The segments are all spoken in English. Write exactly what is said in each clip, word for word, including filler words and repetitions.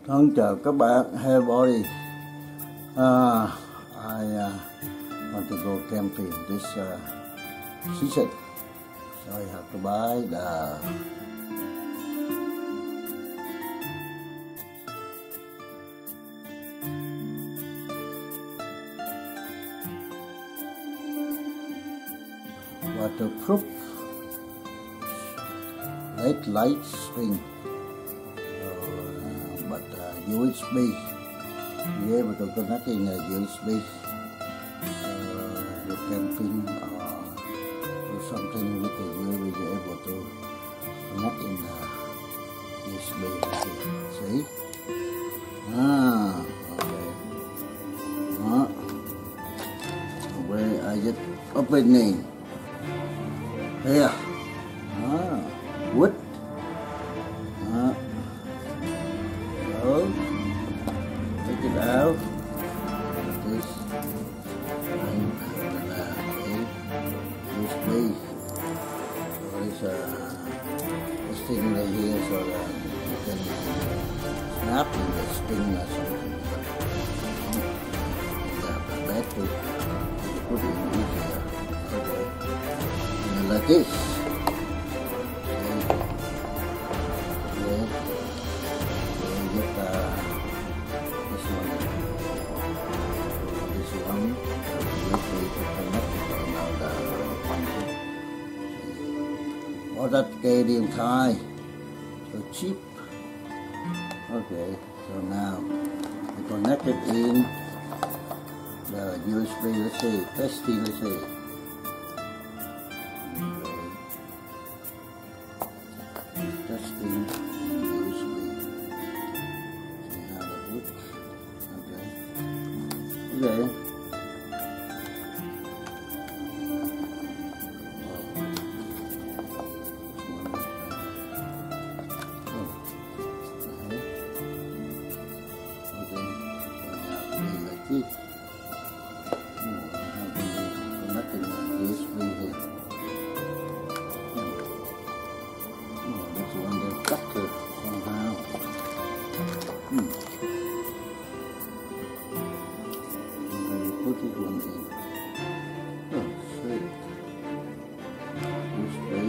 Thân chào các bạn. Hey everybody. Uh, I uh, want to go camping this uh, season, so I have to buy the waterproof L E D light string. But uh, U S B, be able to connect in a U S B, uh, you camping or do something with the U S B, you're able to connect in the U S B. See? Ah, okay. Uh, where I just opening here. Ah, wood. Ah. So, take it out like this, and then uh, okay, U S B. So there's a this thing right here, so that you can snap in the string or something. You have the battery, you put it in here, okay, and like this. All that Canadian tie, so cheap. Okay, so now we connect it in the U S B. Let's see, testing. Let's see. Okay. Testing U S B. See how that works. Okay. Okay. See? Hmm, connecting the U S B here. Hmm. Oh, this one gets stuck to somehow. Hmm. And then you put this one in. Oh, sweet. U S B.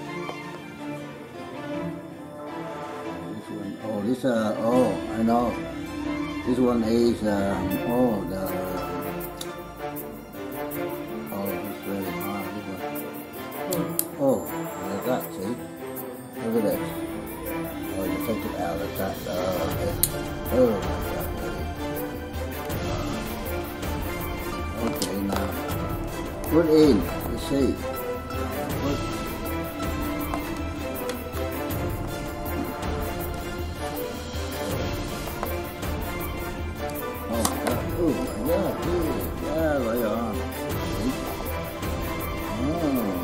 This one. Oh, this uh. Oh, I know. This one is, um, oh, the, oh, it's very hard, this one. Oh, like that, see? Look at this. Oh, you take it out like that. Oh, okay. Oh, like that, really. Okay, now, put in, you see. Put Oh my God, yeah, right on. Oh.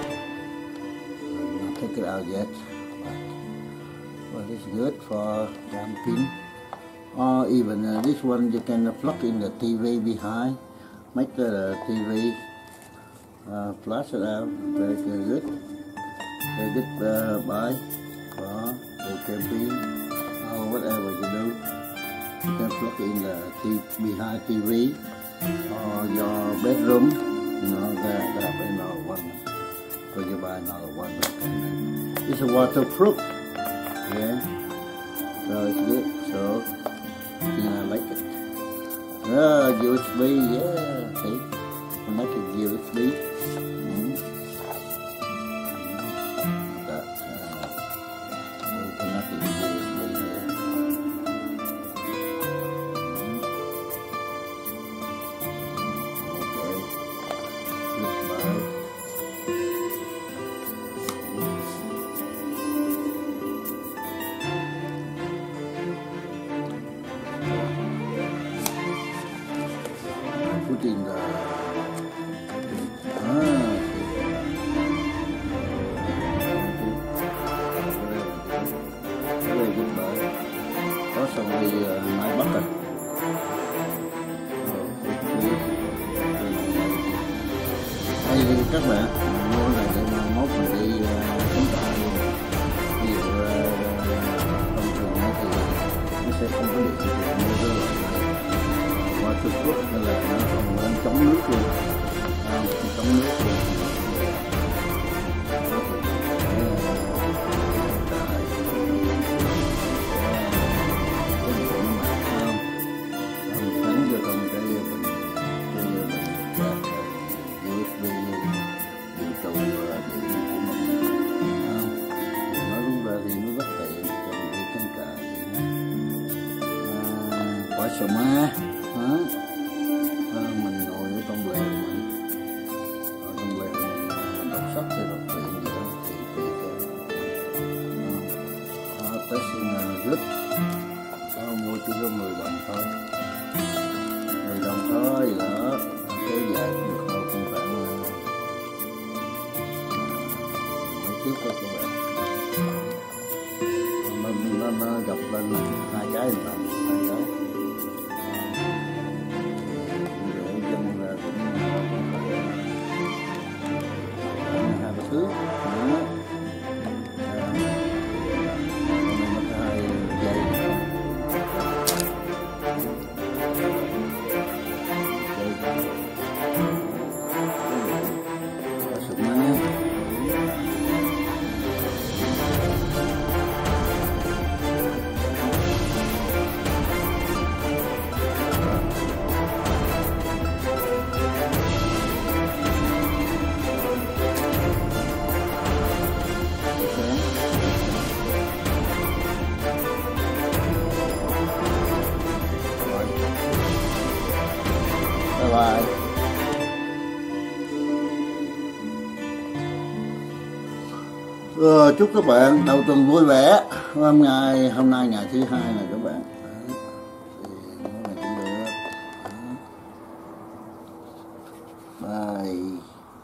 I'm not take it out yet, but well, it's good for camping. Or even uh, this one you can uh, plug in the T V behind, make the uh, T V uh, flash it out. Very good, very good uh, buy for go camping or whatever you do. You can plug in the T V behind T V or your bedroom, you know, that, that another one. So you buy another one. It's a waterproof, yeah. So it's good. So yeah, I like it. Yeah, U S B, yeah. See, connect it U S B. Mm-hmm. That uh, connect it U S B here. Put in the ah, very good buy. Also we uh, my bucket. Đây các bạn mua này để mà mốt mình đi cắm trại. Ví dụ thông thường thì sẽ không có điện thì mua cái loại này qua Trung Quốc hay là nó còn lên chống nước luôn, à, chống nước luôn. Sổ má đó. À, mình ngồi ở trong lều mình ở trong lều mình đọc sách hay đọc truyện gì đó thì tùy theo. À, testing là good. Đó, mua chỉ có mười đồng thôi, mười đồng thôi đó, kéo dài được đâu cũng khoảng mấy chiếc thôi các bạn. Mình nó, nó gập lên hai cái là hai cái. Thứ đó. Bye bye. Ờ, chúc các bạn đầu tuần vui vẻ. Hôm nay hôm nay ngày thứ hai này các bạn. Bye.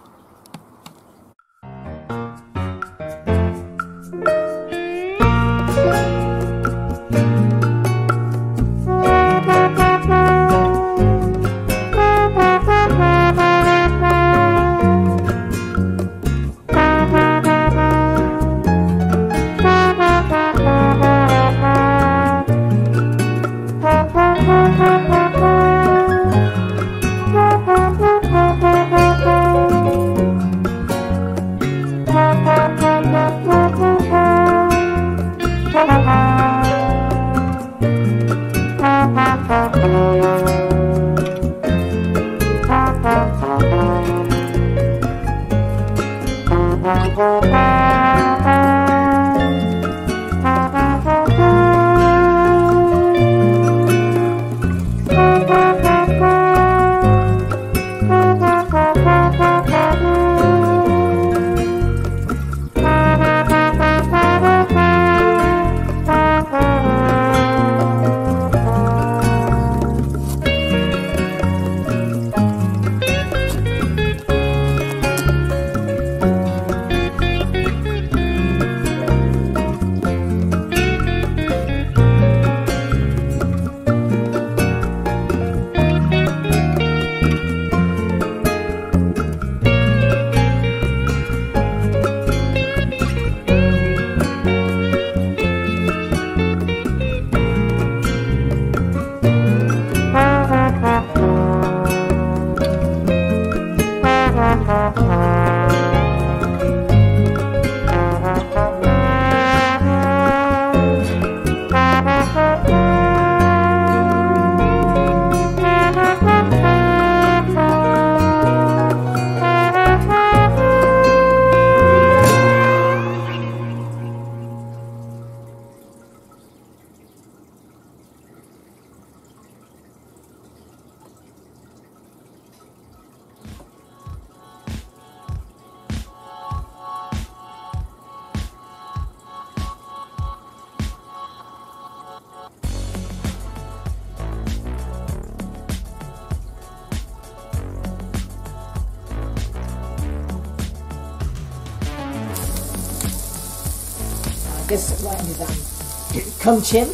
This one is um, Kung Chin.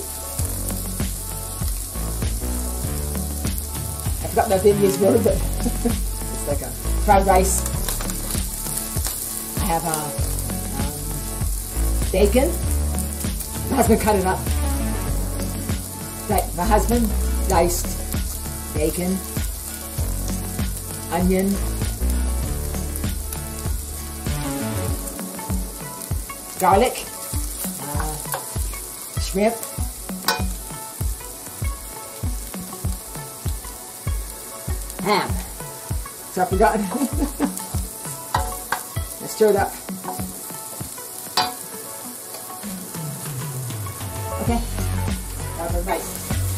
I forgot the Vietnamese word, but it's like a fried rice. I have uh, um, bacon. My husband cut it up. Right, my husband diced bacon, onion, garlic, uh, shrimp, ham. So I forgot. Let's stir it up. Okay, now the rice.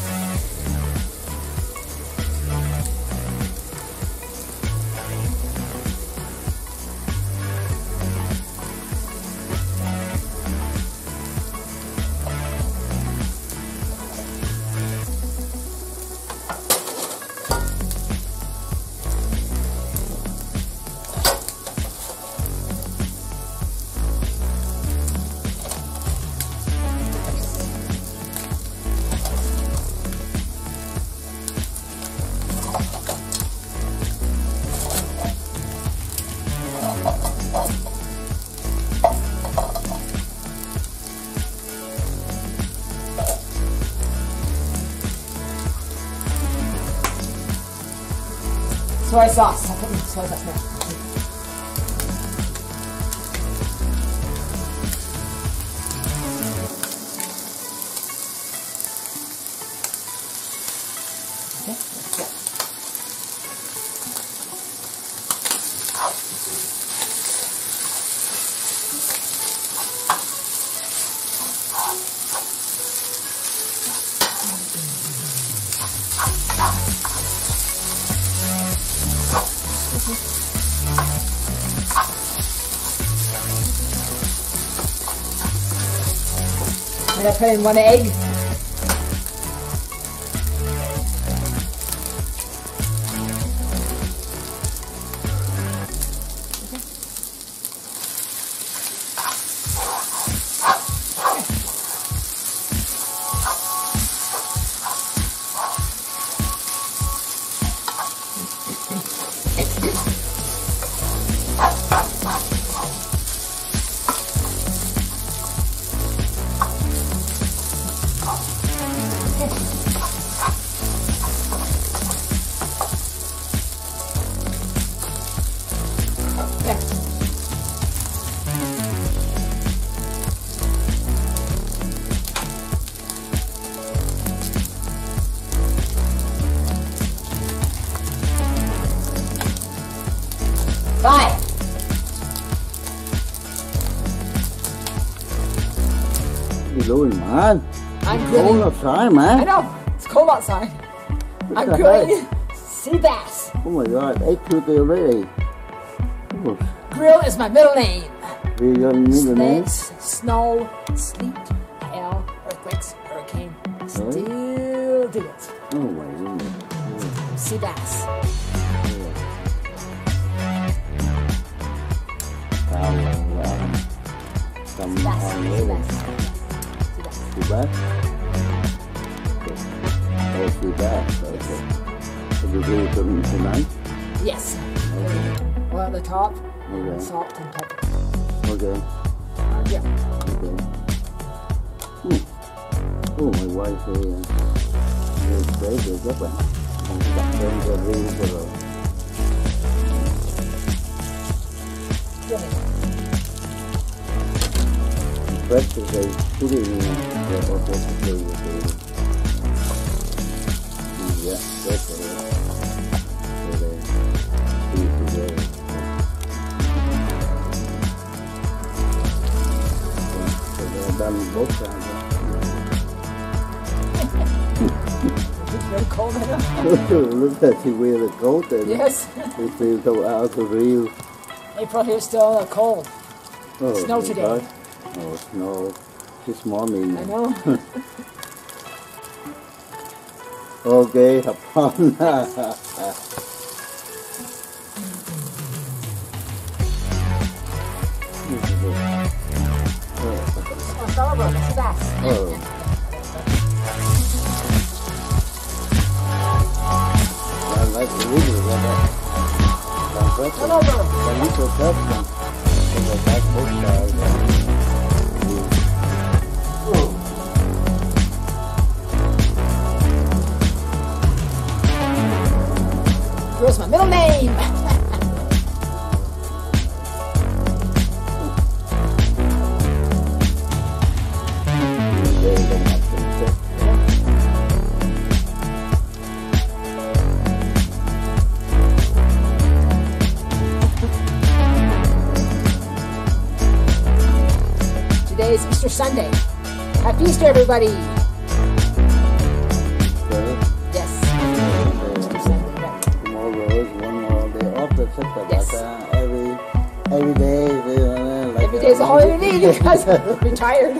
Soy sauce. I'll put the soy sauce now. Okay, let's go. I'm going to put in one egg. Bye. What are you doing, man? I'm It's grilling. cold outside, man. I know, it's cold outside. I'm the grilling sea bass. Oh my God, eight thirty already. Oh, Grill is my middle name. we got middle name. Snakes, snow, sleet, hail, earthquakes, hurricane. Still do it. Oh my goodness. Sea bass. Tao là cầm Sea bass. hàng Sea nữa. bass. Sea bass. Sea bass? Oh, sea bass. Okay. So you do it tonight? Yes. Okay. Well, at the top, Okay. salt and pepper. Okay. Uh, yeah. Okay. Hmm. Oh, my wife say uh, very great rồi các bạn. Mình đặt lên cho riêng cho rồi. Really. Fresh is a put it in the water to play with the yeah, that's it. So they put it together. So they're done both sides. It's very cold right now. Look at she wear the coat and Yes. it feels so out of real. April here still uh, cold. Oh, Snow my today. God. Oh, snow. This morning. I know. Okay, have fun. Oh, Starboard, sea bass. Oh. Well, that's really what that. Come over. The little custom. So the back both sides. my middle name. Today is Easter Sunday. Happy Easter, everybody. Yes. Easter Sunday, right. Tomorrow is one more day off. That's it. But Yes. uh, every every day, uh, like Every day is a holiday because I'm retired.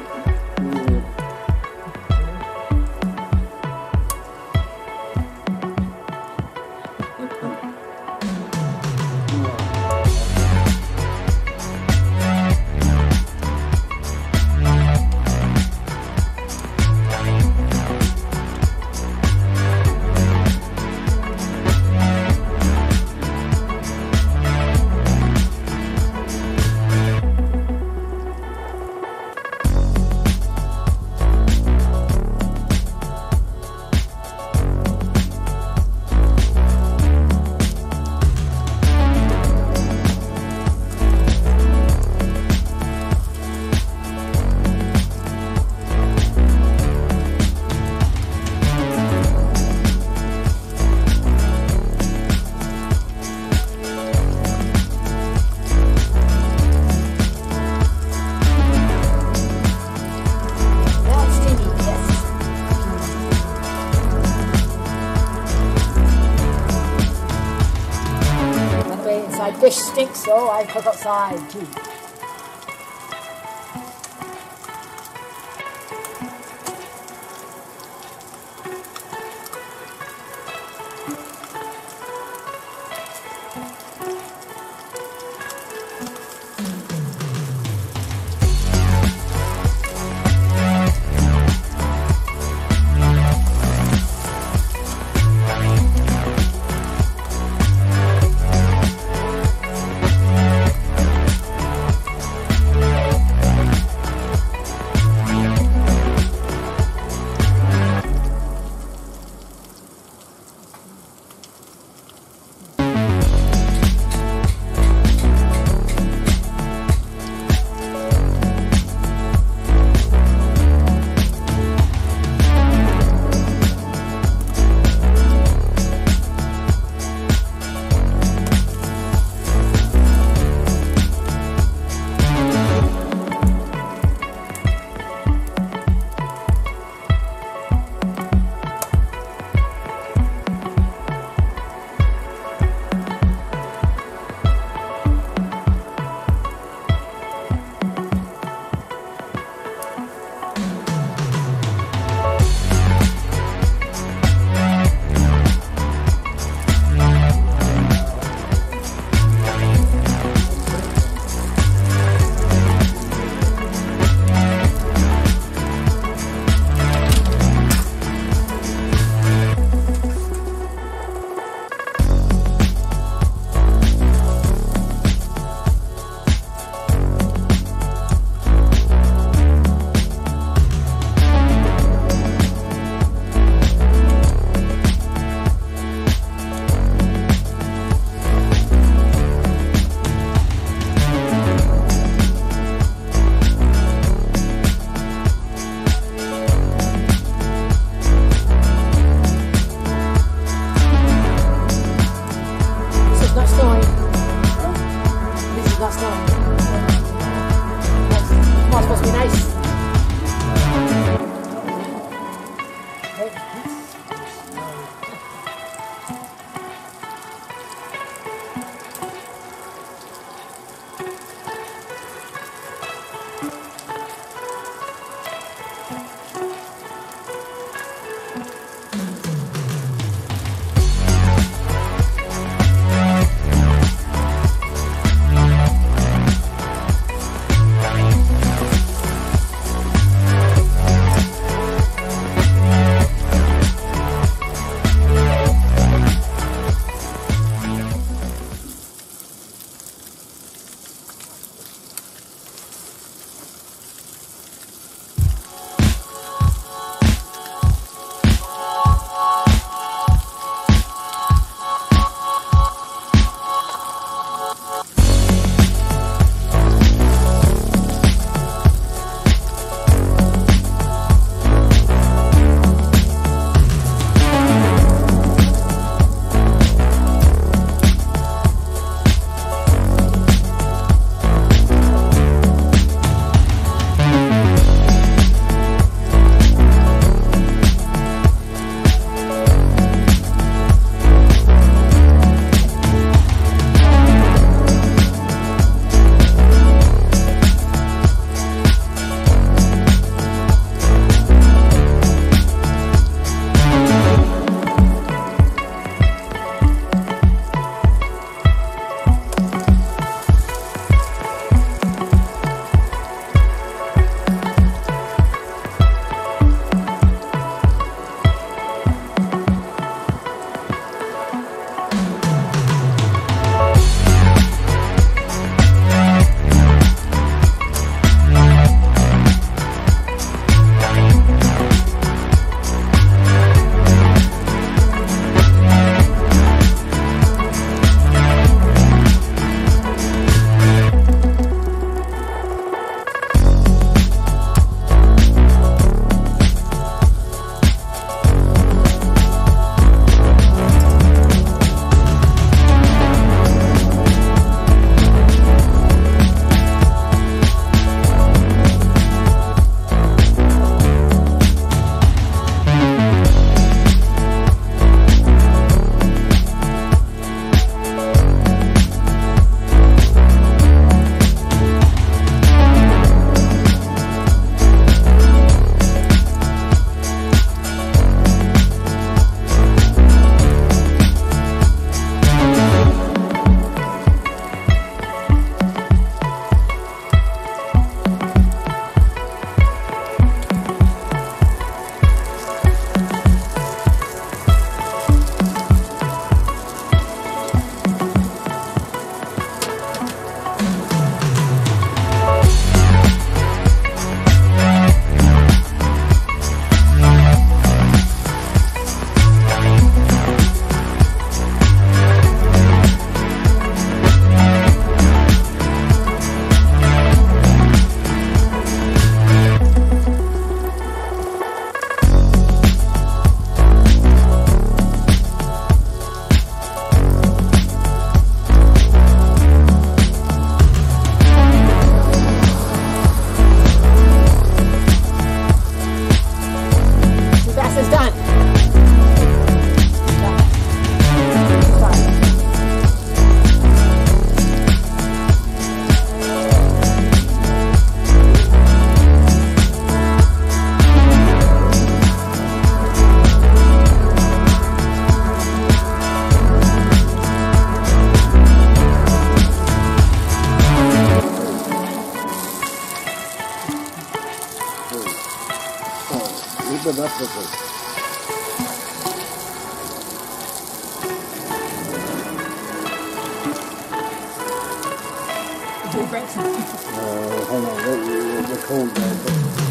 Fish stinks, so I cook outside too. Done. Little bit of it. Break some. Uh, hold on, what, what, what cold guy?